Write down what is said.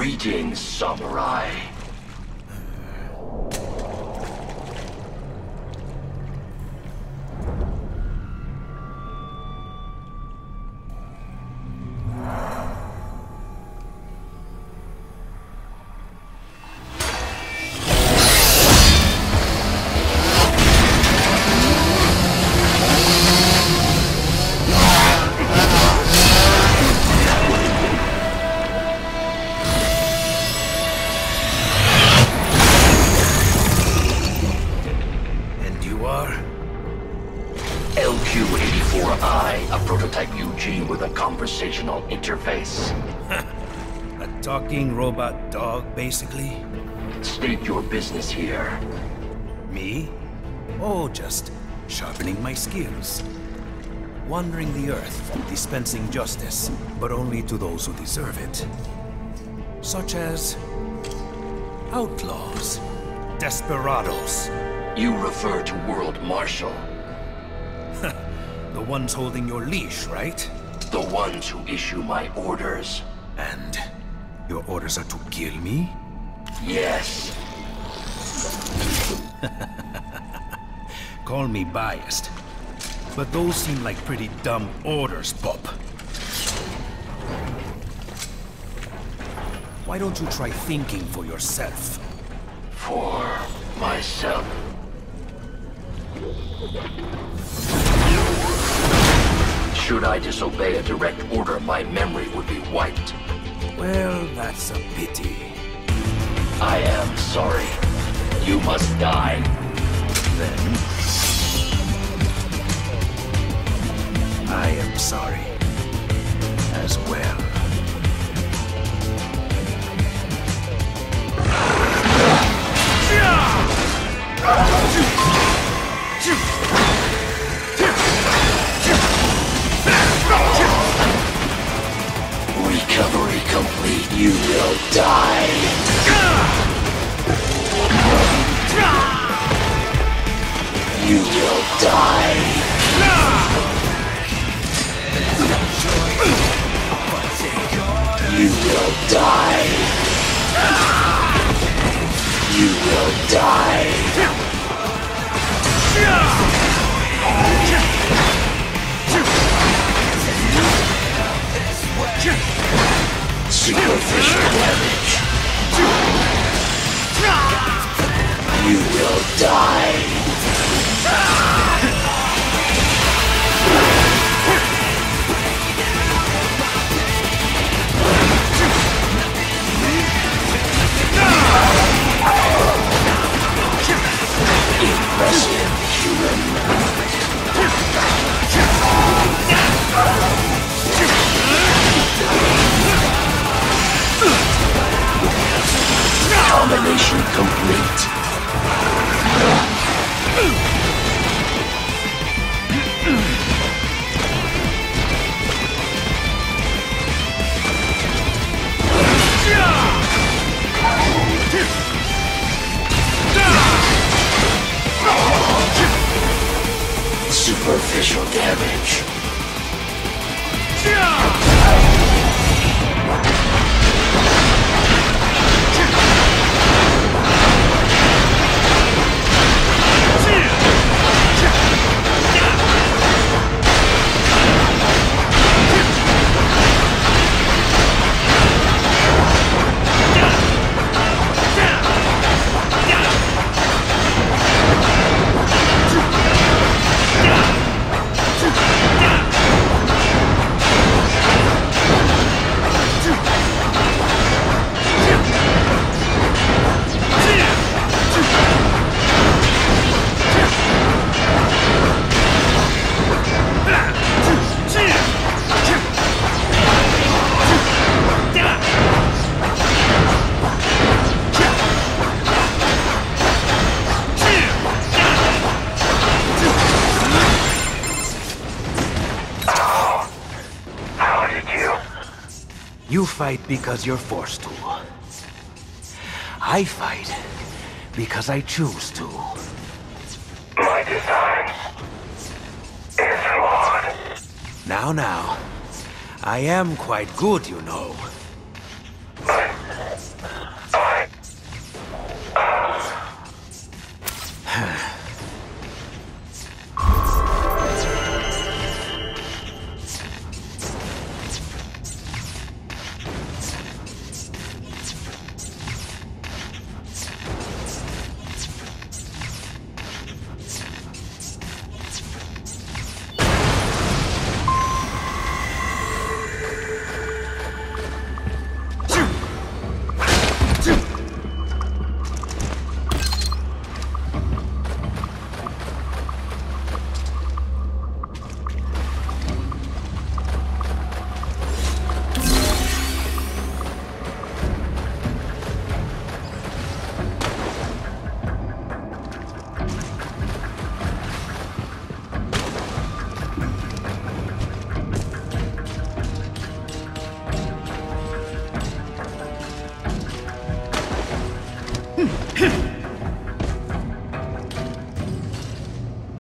Greetings, samurai. LQ-84I, a prototype Eugene with a conversational interface. A talking robot dog, basically? State your business here. Me? Oh, just sharpening my skills. Wandering the earth, dispensing justice, but only to those who deserve it. Such as outlaws, desperados. You refer to World Marshal. The ones holding your leash, right? The ones who issue my orders. And your orders are to kill me? Yes. Call me biased, but those seem like pretty dumb orders, Pop. Why don't you try thinking for yourself? For myself. Should I disobey a direct order, my memory would be wiped. Well, that's a pity. I am sorry. You must die. Then I am sorry as well. Recovery complete. You will die. You will die. You will die. You will die. Superficial damage. You will die. Impressive, human. Combination complete. Superficial damage. You fight because you're forced to. I fight because I choose to. My design is flawed. Now, I am quite good, you know. But Hmph!